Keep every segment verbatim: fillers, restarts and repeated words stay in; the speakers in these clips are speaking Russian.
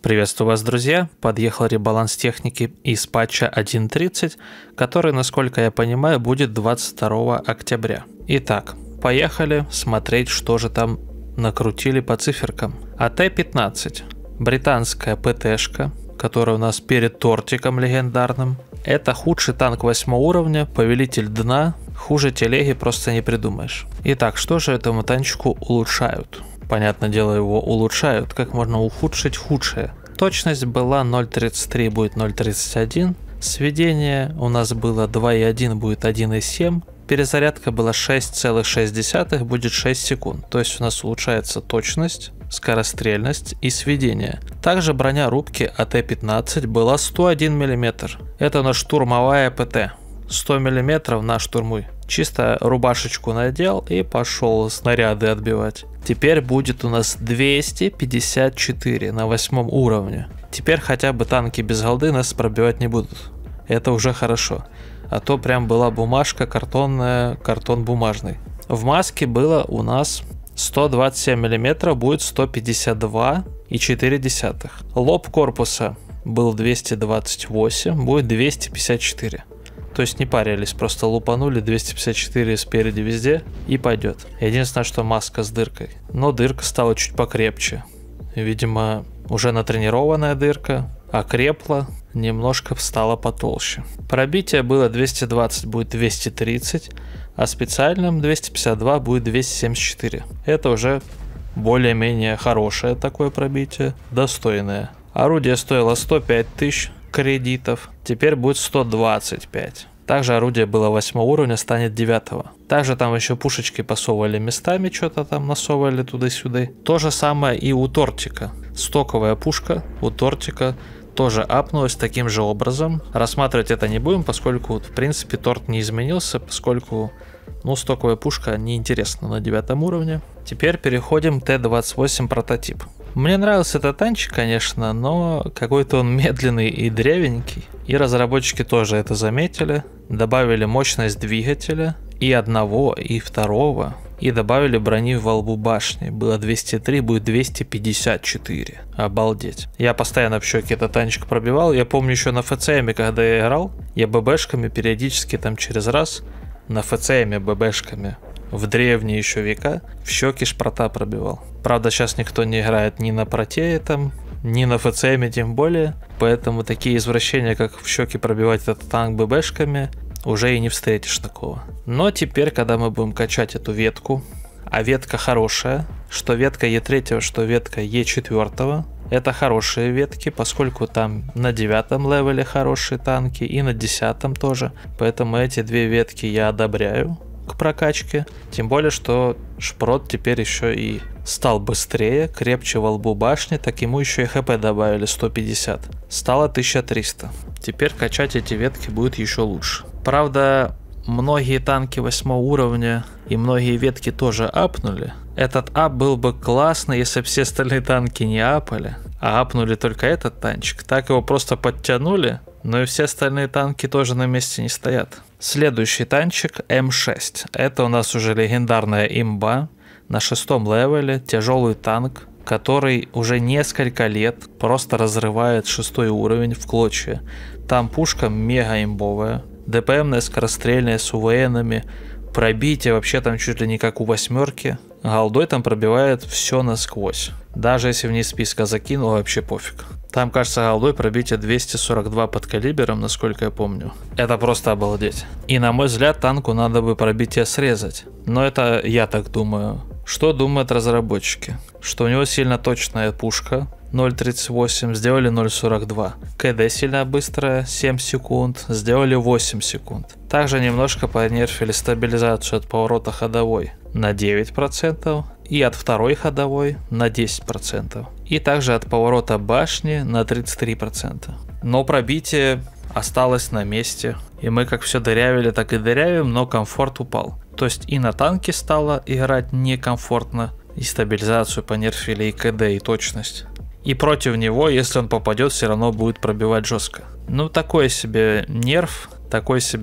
Приветствую вас, друзья! Подъехал ребаланс техники из патча один тридцать, который, насколько я понимаю, будет двадцать второго октября. Итак, поехали смотреть, что же там накрутили по циферкам. А Т пятнадцать. Британская ПТшка, которая у нас перед тортиком легендарным. Это худший танк восьмого уровня, повелитель дна. Хуже телеги просто не придумаешь. Итак, что же этому танчику улучшают? Понятное дело, его улучшают. Как можно ухудшить худшее? Точность была ноль тридцать три, будет ноль тридцать один. Сведение у нас было два и один, будет один и семь. Перезарядка была шесть целых шесть десятых, будет шесть секунд. То есть у нас улучшается точность, скорострельность и сведение. Также броня рубки А Т пятнадцать была сто один миллиметр. Это у нас штурмовая ПТ. сто миллиметров на штурмуй. Чисто рубашечку надел и пошел снаряды отбивать. Теперь будет у нас двести пятьдесят четыре на восьмом уровне. Теперь хотя бы танки без голды нас пробивать не будут. Это уже хорошо. А то прям была бумажка картонная, картон бумажный. В маске было у нас сто двадцать семь миллиметров, будет сто пятьдесят два и четыре десятых. Лоб корпуса был двести двадцать восемь, будет двести пятьдесят четыре. То есть не парились, просто лупанули двести пятьдесят четыре спереди везде и пойдет. Единственное, что маска с дыркой. Но дырка стала чуть покрепче. Видимо, уже натренированная дырка окрепла, немножко стала потолще. Пробитие было двести двадцать, будет двести тридцать, а специальным двести пятьдесят два будет двести семьдесят четыре. Это уже более-менее хорошее такое пробитие, достойное. Орудие стоило сто пять тысяч кредитов, теперь будет сто двадцать пять. Также орудие было восьмого уровня, станет девятого. Также там еще пушечки посовывали местами, что-то там насовывали туда-сюда. То же самое и у тортика. Стоковая пушка у тортика тоже апнулась таким же образом. Рассматривать это не будем, поскольку в принципе торт не изменился, поскольку ну, стоковая пушка неинтересна на девятом уровне. Теперь переходим к Т двадцать восемь прототип. Мне нравился этот танчик, конечно, но какой-то он медленный и древенький. И разработчики тоже это заметили. Добавили мощность двигателя и одного, и второго. И добавили брони в лбу башни. Было двести три, будет двести пятьдесят четыре. Обалдеть. Я постоянно в щеке этот танчик пробивал. Я помню еще на ФЦМе, когда я играл, я ББшками периодически там через раз на ФЦМе ББшками в древние еще века в щеки шпрота пробивал. Правда, сейчас никто не играет ни на протее там, ни на ФЦМе тем более. Поэтому такие извращения, как в щеки пробивать этот танк ББшками, уже и не встретишь такого. Но теперь, когда мы будем качать эту ветку, а ветка хорошая, что ветка Е три, что ветка Е четыре, это хорошие ветки, поскольку там на девятом левеле хорошие танки и на десятом тоже. Поэтому эти две ветки я одобряю к прокачке. Тем более, что шпрот теперь еще и стал быстрее, крепче во лбу башни, так ему еще и ХП добавили сто пятьдесят. Стало тысяча триста. Теперь качать эти ветки будет еще лучше. Правда, многие танки восьмого уровня и многие ветки тоже апнули. Этот ап был бы классный, если бы все остальные танки не апали, а апнули только этот танчик. Так его просто подтянули, но и все остальные танки тоже на месте не стоят. Следующий танчик М шесть. Это у нас уже легендарная имба на шестом левеле, тяжелый танк, который уже несколько лет просто разрывает шестой уровень в клочья. Там пушка мега имбовая, ДПМная, скорострельная, с УВНами, пробитие вообще там чуть ли не как у восьмерки. Голдой там пробивает все насквозь. Даже если вниз списка закинул, вообще пофиг. Там, кажется, голдой пробитие двести сорок два под калибром, насколько я помню. Это просто обалдеть. И на мой взгляд, танку надо бы пробитие срезать. Но это я так думаю. Что думают разработчики? Что у него сильно точная пушка ноль тридцать восемь, сделали ноль сорок два. КД сильно быстрая, семь секунд, сделали восемь секунд. Также немножко понерфили стабилизацию от поворота ходовой на девять процентов и от второй ходовой на десять процентов. И также от поворота башни на тридцать три процента. Но пробитие осталось на месте. И мы как все дырявили, так и дырявим, но комфорт упал. То есть и на танке стало играть некомфортно, и стабилизацию понерфили, и КД, и точность. И против него, если он попадет, все равно будет пробивать жестко. Ну, такой себе нерв, такой себе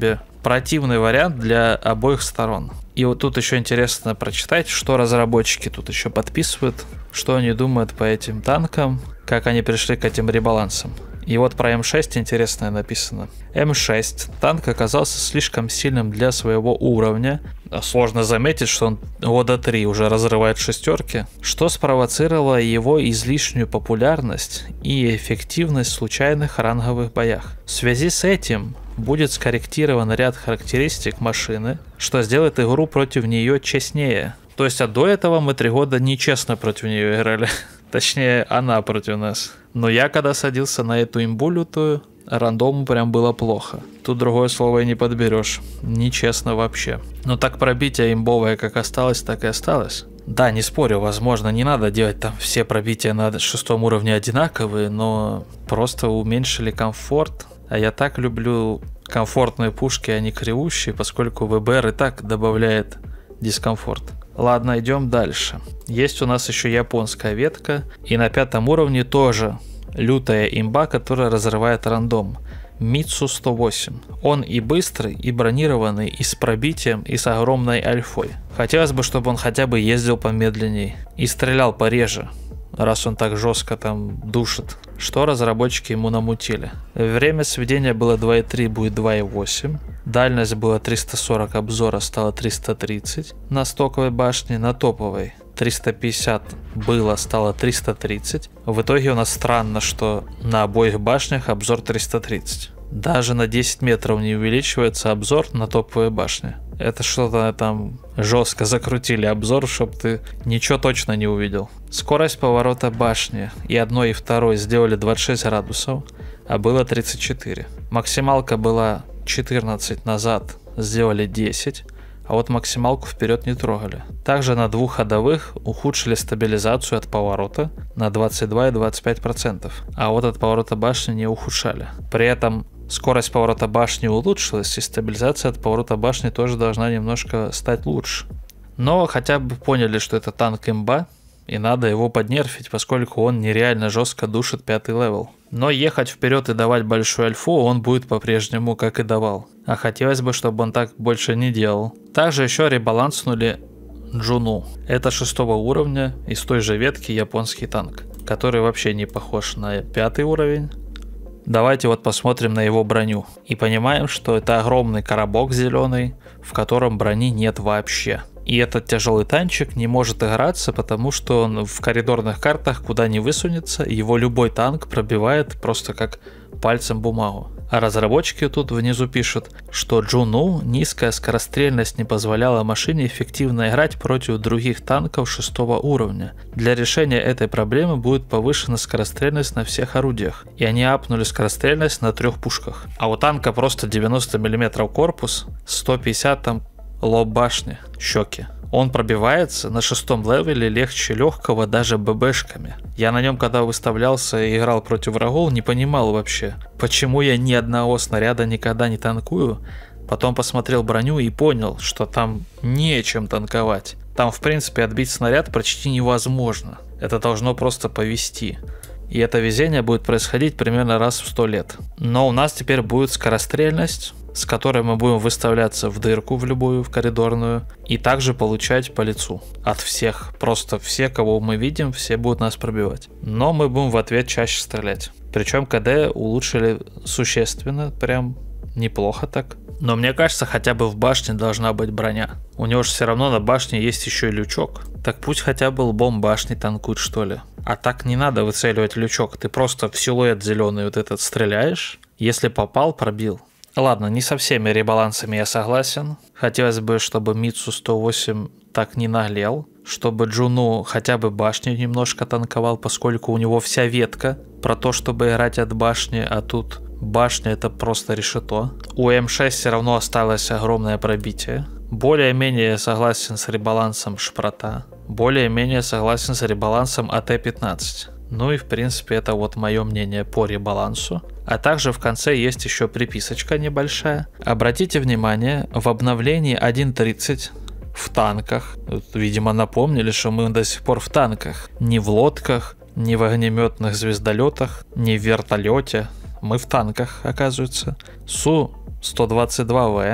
противный вариант для обоих сторон. И вот тут еще интересно прочитать, что разработчики тут еще подписывают, что они думают по этим танкам, как они пришли к этим ребалансам. И вот про эм шесть интересное написано. эм шесть танк оказался слишком сильным для своего уровня. Сложно заметить, что он года три уже разрывает шестерки, что спровоцировало его излишнюю популярность и эффективность в случайных ранговых боях. В связи с этим будет скорректирован ряд характеристик машины, что сделает игру против нее честнее. То есть, а до этого мы три года нечестно против нее играли. Точнее, она против нас. Но я, когда садился на эту имбу лютую, рандому прям было плохо. Тут другое слово и не подберешь. Нечестно вообще. Но так пробитие имбовое как осталось, так и осталось. Да, не спорю, возможно, не надо делать там все пробития на шестом уровне одинаковые, но просто уменьшили комфорт. А я так люблю комфортные пушки, а не кривущие, поскольку вэ бэ эр и так добавляет дискомфорт. Ладно, идем дальше. Есть у нас еще японская ветка, и на пятом уровне тоже лютая имба, которая разрывает рандом. Митсу сто восемь. Он и быстрый, и бронированный, и с пробитием, и с огромной альфой. Хотелось бы, чтобы он хотя бы ездил помедленней и стрелял пореже, раз он так жестко там душит, что разработчики ему намутили. Время сведения было два и три, будет два и восемь. Дальность была триста сорок, обзора стало триста тридцать на стоковой башне, на топовой триста пятьдесят было, стало триста тридцать. В итоге у нас странно, что на обоих башнях обзор триста тридцать. Даже на десять метров не увеличивается обзор на топовой башне. Это что-то там жестко закрутили обзор, чтобы ты ничего точно не увидел. Скорость поворота башни и одной и второй сделали двадцать шесть градусов, а было тридцать четыре. Максималка была четырнадцать, назад сделали десять, а вот максималку вперед не трогали. Также на двух ходовых ухудшили стабилизацию от поворота на двадцать два и двадцать пять процентов, а вот от поворота башни не ухудшали. При этом скорость поворота башни улучшилась, и стабилизация от поворота башни тоже должна немножко стать лучше. Но хотя бы поняли, что это танк имба, и надо его поднерфить, поскольку он нереально жестко душит пятый левел. Но ехать вперед и давать большую альфу он будет по-прежнему, как и давал. А хотелось бы, чтобы он так больше не делал. Также еще ребаланснули Джуну. Это шестого уровня из той же ветки японский танк, который вообще не похож на пятый уровень. Давайте вот посмотрим на его броню. И понимаем, что это огромный коробок зеленый, в котором брони нет вообще. И этот тяжелый танчик не может играться, потому что он в коридорных картах куда ни высунется, его любой танк пробивает просто как пальцем бумагу. А разработчики тут внизу пишут, что Джуну низкая скорострельность не позволяла машине эффективно играть против других танков шестого уровня. Для решения этой проблемы будет повышена скорострельность на всех орудиях. И они апнули скорострельность на трех пушках. А у танка просто девяносто миллиметров корпус, сто пятьдесят там лоб башни, щеки. Он пробивается на шестом левеле легче легкого даже ББшками. Я на нем, когда выставлялся и играл против врагов, не понимал вообще, почему я ни одного снаряда никогда не танкую. Потом посмотрел броню и понял, что там нечем танковать. Там в принципе отбить снаряд почти невозможно. Это должно просто повезти. И это везение будет происходить примерно раз в сто лет. Но у нас теперь будет скорострельность, с которой мы будем выставляться в дырку в любую, в коридорную, и также получать по лицу от всех. Просто все, кого мы видим, все будут нас пробивать. Но мы будем в ответ чаще стрелять. Причем КД улучшили существенно, прям неплохо так. Но мне кажется, хотя бы в башне должна быть броня. У него же все равно на башне есть еще и лючок. Так пусть хотя бы лбом башни танкует, что ли. А так не надо выцеливать лючок. Ты просто в силуэт зеленый вот этот стреляешь. Если попал, пробил. Ладно, не со всеми ребалансами я согласен. Хотелось бы, чтобы Митсу сто восемь так не наглел. Чтобы Джуну хотя бы башню немножко танковал, поскольку у него вся ветка про то, чтобы играть от башни, а тут башня это просто решето. У эм шесть все равно осталось огромное пробитие. Более-менее согласен с ребалансом Шпрота. Более-менее согласен с ребалансом а тэ пятнадцать. Ну и в принципе это вот мое мнение по ребалансу. А также в конце есть еще приписочка небольшая. Обратите внимание, в обновлении один тридцать в танках, видимо напомнили, что мы до сих пор в танках, не в лодках, не в огнеметных звездолетах, не в вертолете, мы в танках, оказывается. Су сто двадцать два вэ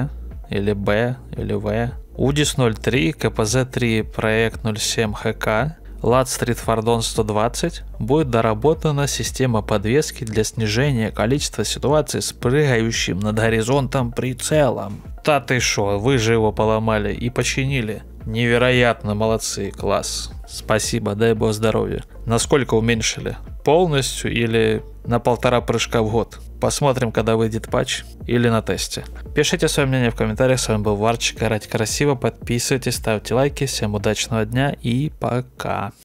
или Б, или В. Удис ноль три, КПЗ три, проект ноль семь ХК, Лад Street Fardon сто двадцать. Будет доработана система подвески для снижения количества ситуаций с прыгающим над горизонтом прицелом. Та ты шо, вы же его поломали и починили. Невероятно, молодцы, класс. Спасибо, дай бог здоровья. Насколько уменьшили? Полностью или на полтора прыжка в год? Посмотрим, когда выйдет патч или на тесте. Пишите свое мнение в комментариях. С вами был Варчик. Играть красиво, подписывайтесь, ставьте лайки. Всем удачного дня и пока.